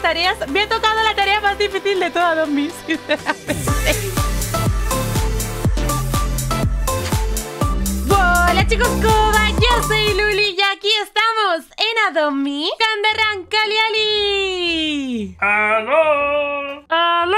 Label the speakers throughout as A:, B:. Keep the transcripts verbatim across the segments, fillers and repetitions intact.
A: tareas. Me ha tocado la tarea más difícil de todas, Don Mis. Hola chicos, Koba, yo soy Luli y aquí estamos en Adomi con The Rank Caliali.
B: ¡Aló!
A: ¡Aló!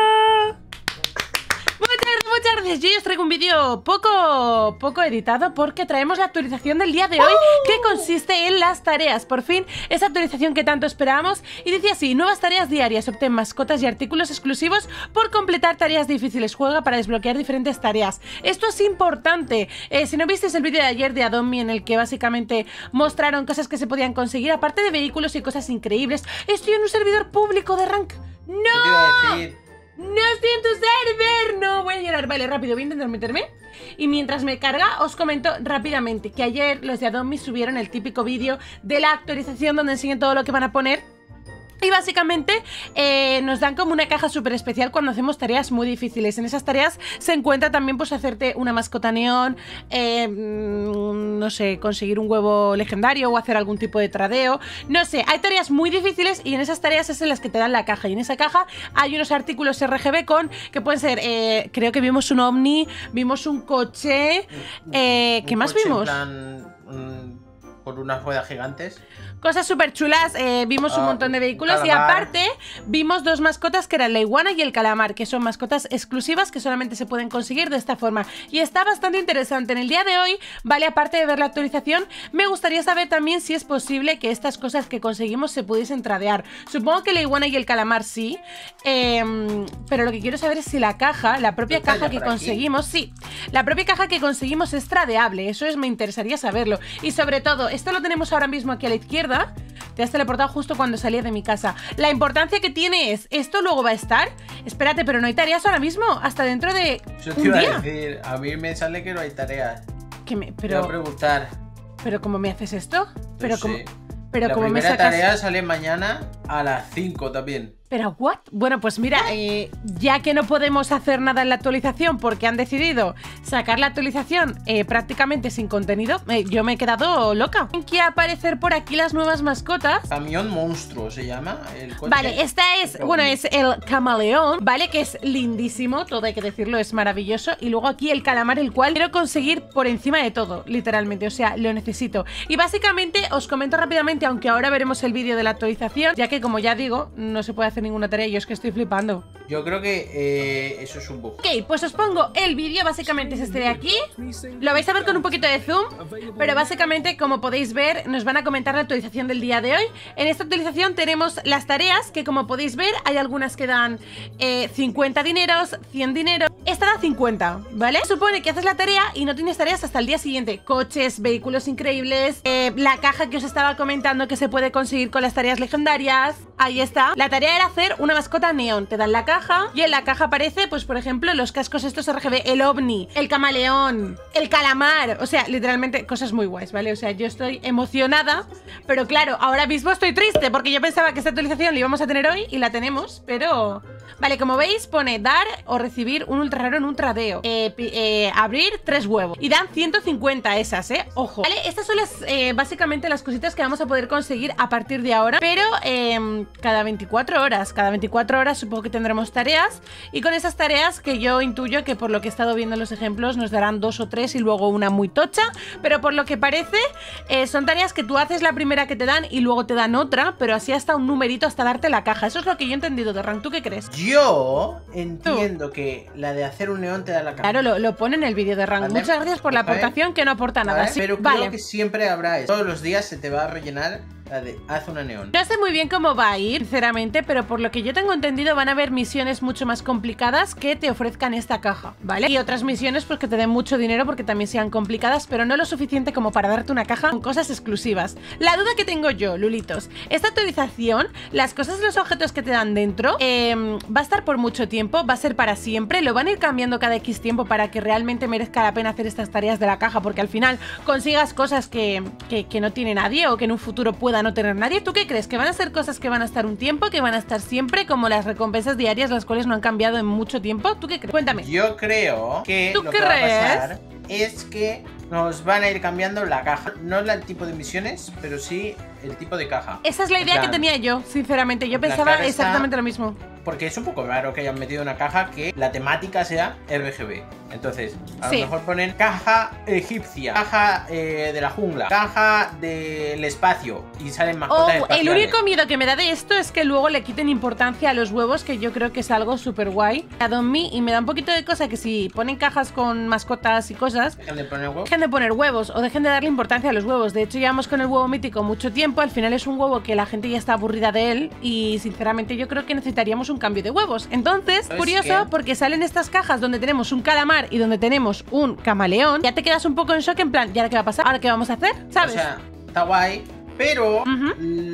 A: Muchas gracias, yo os traigo un vídeo poco, poco editado porque traemos la actualización del día de hoy que consiste en las tareas. Por fin, esa actualización que tanto esperábamos y decía así: nuevas tareas diarias, obtén mascotas y artículos exclusivos por completar tareas difíciles, juega para desbloquear diferentes tareas. Esto es importante. Eh, si no visteis el vídeo de ayer de Adomi en el que básicamente mostraron cosas que se podían conseguir, aparte de vehículos y cosas increíbles, estoy en un servidor público de Rank. ¡No!
B: ¿Qué te iba a decir?
A: ¡No estoy en tu server! No, voy a llorar. Vale, rápido, voy a intentar meterme. Y mientras me carga, os comento rápidamente que ayer los de Adomi subieron el típico vídeo de la actualización donde enseñan todo lo que van a poner. Y básicamente eh, nos dan como una caja súper especial cuando hacemos tareas muy difíciles. En esas tareas se encuentra también pues hacerte una mascota neón, eh, no sé, conseguir un huevo legendario o hacer algún tipo de tradeo. No sé, hay tareas muy difíciles y en esas tareas es en las que te dan la caja. Y en esa caja hay unos artículos R G B con, que pueden ser, eh, creo que vimos un Omni, vimos un coche, eh, ¿qué
B: un
A: más
B: coche
A: vimos?
B: En plan, um, por unas ruedas gigantes.
A: Cosas súper chulas, eh, vimos un
B: Ah,
A: montón de vehículos
B: calamar.
A: y aparte vimos dos mascotas que eran la iguana y el calamar, que son mascotas exclusivas que solamente se pueden conseguir de esta forma. Y está bastante interesante. En el día de hoy, vale, aparte de ver la actualización, me gustaría saber también si es posible que estas cosas que conseguimos se pudiesen tradear. Supongo que la iguana y el calamar sí, eh, pero lo que quiero saber es si la caja, la propia caja que conseguimos, sí, la propia caja que conseguimos es tradeable. Eso es, me interesaría saberlo. Y sobre todo, esto lo tenemos ahora mismo aquí a la izquierda. Te has teleportado justo cuando salía de mi casa. La importancia que tiene es, ¿esto luego va a estar? Espérate, pero no hay tareas ahora mismo. Hasta dentro de
B: Yo te
A: un
B: iba
A: día.
B: a decir, a mí me sale que no hay tareas.
A: ¿Qué me,
B: Te
A: pero,
B: voy a preguntar.
A: pero ¿cómo me haces esto? Pero
B: No
A: como,
B: sé.
A: pero
B: La
A: como me
B: primera
A: sacas...
B: tarea sale mañana a las cinco también.
A: ¿Pero what? Bueno, pues mira, eh, ya que no podemos hacer nada en la actualización porque han decidido sacar la actualización eh, prácticamente sin contenido, eh, yo me he quedado loca. Tienen que aparecer por aquí las nuevas mascotas.
B: Camión monstruo se llama el coche.
A: Vale, esta es, bueno, es el camaleón, ¿vale? Que es lindísimo, todo hay que decirlo, es maravilloso. Y luego aquí el calamar, el cual quiero conseguir por encima de todo, literalmente, o sea, lo necesito. Y básicamente os comento rápidamente, aunque ahora veremos el vídeo de la actualización, ya que como ya digo, no se puede hacer ninguna tarea y yo es que estoy flipando.
B: Yo creo que eh, eso es un bug.
A: Ok, pues os pongo el vídeo, básicamente es este de aquí. Lo vais a ver con un poquito de zoom, pero básicamente, como podéis ver, nos van a comentar la actualización del día de hoy. En esta actualización tenemos las tareas, que como podéis ver, hay algunas que dan eh, cincuenta dineros, cien dineros. Esta da cincuenta, ¿vale? Supone que haces la tarea y no tienes tareas hasta el día siguiente. Coches, vehículos increíbles, eh, la caja que os estaba comentando que se puede conseguir con las tareas legendarias. Ahí está. La tarea era hacer una mascota neón. Te dan la caja y en la caja aparece, pues por ejemplo, los cascos estos R G B, el ovni, el camaleón, el calamar. O sea, literalmente cosas muy guays, ¿vale? O sea, yo estoy emocionada, pero claro, ahora mismo estoy triste porque yo pensaba que esta actualización la íbamos a tener hoy y la tenemos, pero... Vale, como veis, pone dar o recibir un ultra raro en un tradeo. Eh, eh, abrir tres huevos. Y dan ciento cincuenta esas, ¿eh? Ojo. Vale, estas son las, eh, básicamente las cositas que vamos a poder conseguir a partir de ahora. Pero eh, cada veinticuatro horas. Cada veinticuatro horas supongo que tendremos tareas. Y con esas tareas que yo intuyo que por lo que he estado viendo en los ejemplos nos darán dos o tres y luego una muy tocha. Pero por lo que parece, eh, son tareas que tú haces la primera que te dan y luego te dan otra. Pero así hasta un numerito hasta darte la caja. Eso es lo que yo he entendido de Rank. ¿Tú qué crees?
B: Yo entiendo que la de hacer un neón te da la caja.
A: Claro, lo, lo pone en el vídeo de Rank.
B: ¿Vale?
A: Muchas gracias por la
B: ¿Vale?
A: aportación que no aporta nada.
B: ¿Vale?
A: Sí,
B: Pero
A: vale.
B: creo que siempre habrá eso. Todos los días se te va a rellenar la de haz una neón.
A: No sé muy bien cómo va a ir, sinceramente, pero por lo que yo tengo entendido van a haber misiones mucho más complicadas que te ofrezcan esta caja, ¿vale? Y otras misiones pues que te den mucho dinero porque también sean complicadas, pero no lo suficiente como para darte una caja con cosas exclusivas. La duda que tengo yo, Lulitos, esta actualización, las cosas, los objetos que te dan dentro, eh, va a estar por mucho tiempo, va a ser para siempre, lo van a ir cambiando cada X tiempo para que realmente merezca la pena hacer estas tareas de la caja, porque al final consigas cosas que, que, que no tiene nadie o que en un futuro pueda no tener nadie. ¿Tú qué crees? ¿Que van a ser cosas que van a estar un tiempo, que van a estar siempre, como las recompensas diarias, las cuales no han cambiado en mucho tiempo? ¿Tú qué crees? Cuéntame.
B: Yo creo que
A: ¿Tú
B: lo que va a
A: crees?
B: pasar es que nos van a ir cambiando la caja. No el tipo de misiones, pero sí el tipo de caja.
A: Esa es la
B: En
A: idea que
B: plan,
A: tenía yo, sinceramente. Yo
B: en plan,
A: pensaba
B: claro está-
A: exactamente lo mismo.
B: Porque es un poco raro que hayan metido una caja que la temática sea R G B. Entonces, a
A: Sí.
B: lo mejor ponen caja egipcia, caja eh, de la jungla, caja del espacio y salen mascotas
A: Oh, el
B: espaciales.
A: único miedo que me da de esto es que luego le quiten importancia a los huevos, que yo creo que es algo súper guay. A Don Me, y me da un poquito de cosa que si ponen cajas con mascotas y cosas,
B: Dejen de poner huevos.
A: dejen de poner huevos o dejen de darle importancia a los huevos. De hecho, llevamos con el huevo mítico mucho tiempo. Al final es un huevo que la gente ya está aburrida de él y sinceramente yo creo que necesitaríamos un cambio de huevos. Entonces,
B: ¿Sabes
A: curioso,
B: qué?
A: porque salen estas cajas donde tenemos un calamar y donde tenemos un camaleón. Ya te quedas un poco en shock en plan, ¿y ahora qué va a pasar? ¿Ahora qué vamos a hacer? ¿Sabes?
B: O sea, está guay, pero
A: Ujú.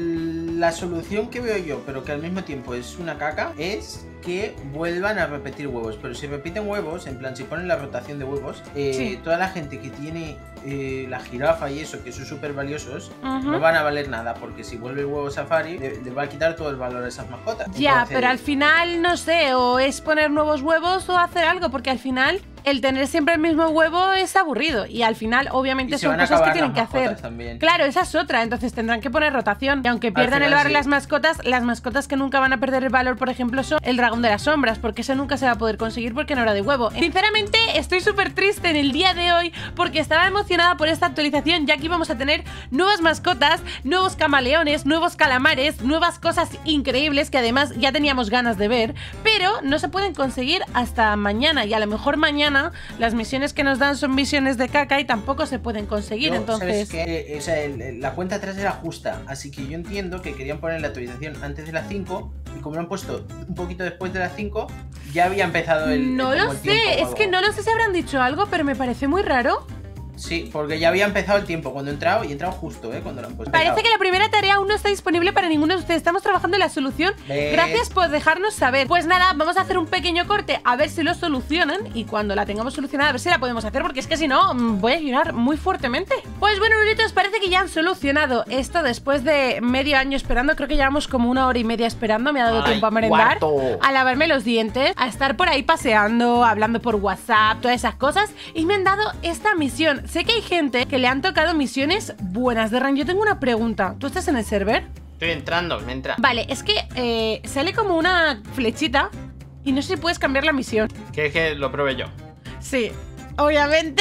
B: la solución que veo yo, pero que al mismo tiempo es una caca, es que vuelvan a repetir huevos. Pero si repiten huevos, en plan, si ponen la rotación de huevos, eh,
A: Sí.
B: toda la gente que tiene eh, la jirafa y eso, que son súper valiosos,
A: Ujú.
B: no van a valer nada, porque si vuelve el huevo safari, le, le va a quitar todo el valor a esas mascotas.
A: Ya,
B: Entonces,
A: pero al final, no sé, o es poner nuevos huevos o hacer algo, porque al final el tener siempre el mismo huevo es aburrido. Y al final, obviamente,
B: y se
A: son
B: van a
A: cosas que
B: acabar
A: tienen
B: las
A: que
B: mascotas
A: hacer.
B: también.
A: Claro, esa es otra, entonces tendrán que poner rotación. Y aunque pierdan
B: final
A: el valor
B: sí.
A: las mascotas, las mascotas que nunca van a perder el valor, por ejemplo, son el dragón de las sombras, porque ese nunca se va a poder conseguir porque no era de huevo. Sinceramente, estoy súper triste en el día de hoy porque estaba emocionada por esta actualización, ya que íbamos a tener nuevas mascotas, nuevos camaleones, nuevos calamares, nuevas cosas increíbles que además ya teníamos ganas de ver, pero no se pueden conseguir hasta mañana, y a lo mejor mañana las misiones que nos dan son misiones de caca y tampoco se pueden conseguir.
B: Yo,
A: entonces
B: ¿sabes qué? Eh, o sea, el- el- la cuenta atrás era justa, así que yo entiendo que querían poner la actualización antes de las cinco y como lo han puesto un poquito después de las cinco, ya había empezado el.
A: no
B: el-
A: lo
B: como el tiempo
A: sé,
B: o
A: es
B: algo.
A: que no lo sé si habrán dicho algo, pero me parece muy raro.
B: Sí, porque ya había empezado el tiempo cuando he entrado y he entrado justo, ¿eh? Cuando lo han puesto.
A: Parece que la primera tarea aún no está disponible para ninguno de ustedes. Estamos trabajando en la solución.
B: ¿Ves?
A: Gracias por dejarnos saber. Pues nada, vamos a hacer un pequeño corte a ver si lo solucionan. Y cuando la tengamos solucionada, a ver si la podemos hacer. Porque es que si no, mm, voy a llorar muy fuertemente. Pues bueno, Luritos, parece que ya han solucionado esto después de medio año esperando. Creo que llevamos como una hora y media esperando. Me ha dado
B: Ay,
A: tiempo a merendar,
B: cuarto.
A: a lavarme los dientes, a estar por ahí paseando, hablando por WhatsApp, todas esas cosas. Y me han dado esta misión. Sé que hay gente que le han tocado misiones buenas. Derran, yo tengo una pregunta. ¿Tú estás en el server?
C: Estoy entrando, me entra.
A: Vale, es que eh, sale como una flechita y no sé si puedes cambiar la misión.
C: ¿Quieres que lo pruebe yo?
A: Sí, obviamente.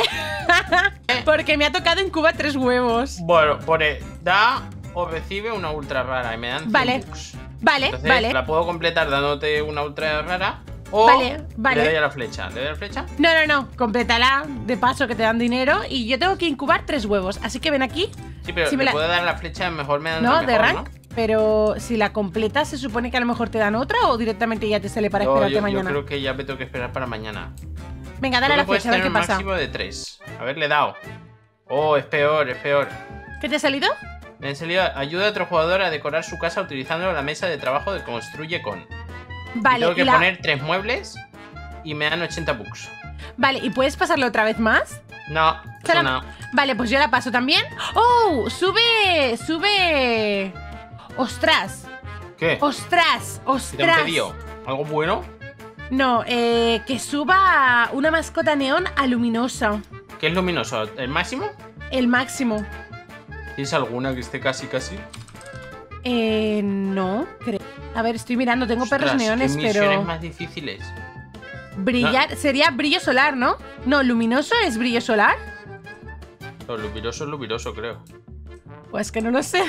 A: Porque me ha tocado en Cuba tres huevos.
C: Bueno, pone da o recibe una ultra rara y me dan cien
A: Vale.
C: bucks.
A: Vale,
C: Entonces
A: vale.
C: la puedo completar dándote una ultra rara o
A: Vale, vale.
C: le doy a la flecha. ¿Le doy a la flecha?
A: No, no, no, complétala, de paso que te dan dinero. Y yo tengo que incubar tres huevos. Así que ven aquí.
C: Sí, pero
A: Si me
C: le
A: la-
C: puedo dar a la flecha, mejor me dan
A: No,
C: la
A: de
C: mejor,
A: rank. Pero si la completas, se supone que a lo mejor te dan otra o directamente ya te sale para
C: Yo,
A: esperarte
C: yo- yo
A: mañana.
C: creo que ya me tengo que esperar para mañana.
A: Venga, dale a
C: Creo
A: la
C: que puedes
A: flecha, a ver
C: tener
A: qué
C: un
A: pasa.
C: máximo de tres. A ver, le he dado. Oh, es peor, es peor.
A: ¿Qué te ha salido?
C: Me han salido, ayuda a otro jugador a decorar su casa utilizando la mesa de trabajo de Construye con. Y
A: Vale,
C: tengo que
A: y la-
C: poner tres muebles y me dan ochenta bucks.
A: vale, ¿y puedes pasarlo otra vez más?
C: No,
A: Solo-
C: eso no.
A: Vale, pues yo la paso también. ¡Oh! ¡Sube! ¡Sube! ¡Ostras!
C: ¿Qué?
A: ¡Ostras!
C: ¿Qué te han
A: ¡Ostras!
C: pedido? ¿Algo bueno?
A: No, eh, que suba una mascota neón a luminosa.
C: ¿Qué es luminoso? ¿El máximo?
A: El máximo.
C: ¿Tienes alguna que esté casi casi?
A: Eh, no, creo. A ver, estoy mirando, tengo perros
C: Ostras,
A: neones,
C: ¿qué misiones
A: pero...
C: más difíciles?
A: Brillar, sería brillo solar, ¿no? No, luminoso es brillo solar.
C: Lo luminoso es luminoso, creo.
A: Pues que no lo sé.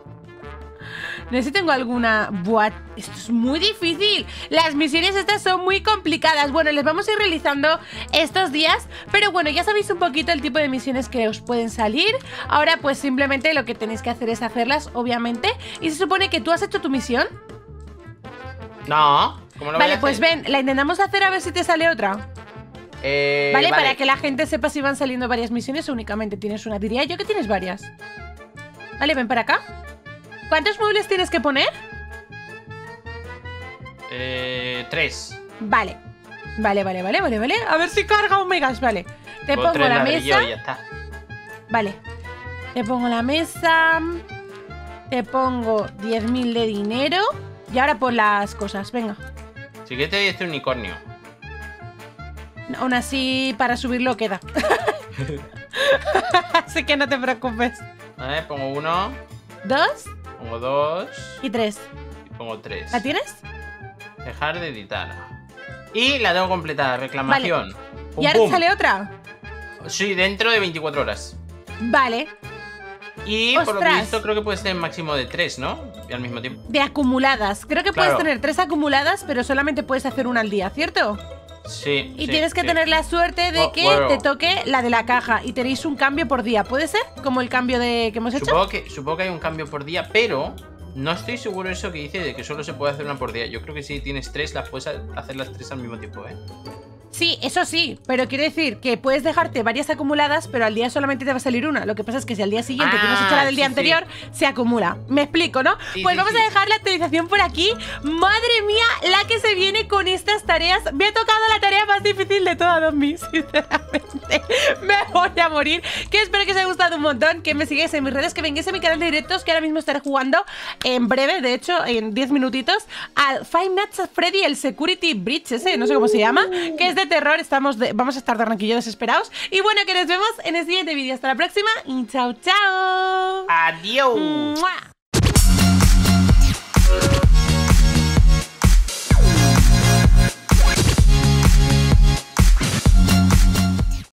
A: No sé si tengo alguna... Buah, esto es muy difícil. Las misiones estas son muy complicadas. Bueno, les vamos a ir realizando estos días. Pero bueno, ya sabéis un poquito el tipo de misiones que os pueden salir. Ahora pues simplemente lo que tenéis que hacer es hacerlas, obviamente. Y se supone que tú has hecho tu misión.
C: No, ¿cómo lo voy
A: Vale,
C: a
A: pues
C: hacer?
A: ven, la intentamos hacer a ver si te sale otra.
C: Eh,
A: ¿Vale? Para que la gente sepa si van saliendo varias misiones o únicamente tienes una. Diría yo que tienes varias. Vale, ven para acá. ¿Cuántos muebles tienes que poner?
C: Eh, tres.
A: Vale. Vale, vale, vale, vale, vale. A ver si carga omegas, vale. Te
C: Pongo
A: pongo
C: tres
A: la
C: ladrillos
A: mesa.
C: y ya está.
A: Vale. Te pongo la mesa. Te pongo diez mil de dinero. Y ahora pon las cosas, venga.
C: Si quieres te doy este unicornio.
A: Aún así, para subirlo queda. Así que no te preocupes.
C: Vale, pongo uno.
A: dos
C: Pongo dos.
A: y tres.
C: Y pongo tres.
A: ¿La tienes?
C: Dejar de editar. Y la tengo completada, reclamación. Pum,
A: ¿Y ahora
C: pum.
A: sale otra?
C: Sí, dentro de veinticuatro horas.
A: Vale.
C: Y por lo que he
A: ¡Ostras!
C: visto, creo que puede ser máximo de tres, ¿no? Y al mismo tiempo.
A: De acumuladas. Creo que puedes
C: Claro.
A: tener tres acumuladas, pero solamente puedes hacer una al día, ¿cierto?
C: Sí.
A: Y
C: sí,
A: tienes que
C: sí.
A: tener la suerte de
C: Oh,
A: que
C: bueno.
A: te toque la de la caja y tenéis un cambio por día. ¿Puede ser? Como el cambio de que hemos hecho.
C: Supongo que, supongo que hay un cambio por día, pero no estoy seguro de eso que dice de que solo se puede hacer una por día. Yo creo que si tienes tres, las puedes hacer las tres al mismo tiempo, ¿eh?
A: Sí, eso sí, pero quiere decir que puedes dejarte varias acumuladas, pero al día solamente te va a salir una. Lo que pasa es que si al día siguiente que no has hecho la del
C: Ah,
A: día
C: sí,
A: anterior, se acumula. ¿Me explico, no?
C: Sí,
A: pues
C: sí,
A: vamos
C: sí.
A: a dejar la actualización por aquí. Madre mía, la que se viene con estas tareas. Me ha tocado la tarea más difícil de todas, Don Mis, sinceramente. Me voy a morir. Que espero que os haya gustado un montón, que me sigáis en mis redes, que vengáis a mi canal de directos, que ahora mismo estaré jugando en breve, de hecho, en diez minutitos, al Five Nights at Freddy, el Security Breach ese, no sé cómo se llama, que es de terror. Estamos de- vamos a estar de ranquillo desesperados. Y bueno, que nos vemos en el siguiente vídeo. Hasta la próxima y chao, chao.
C: ¡Adiós!
A: ¡Mua!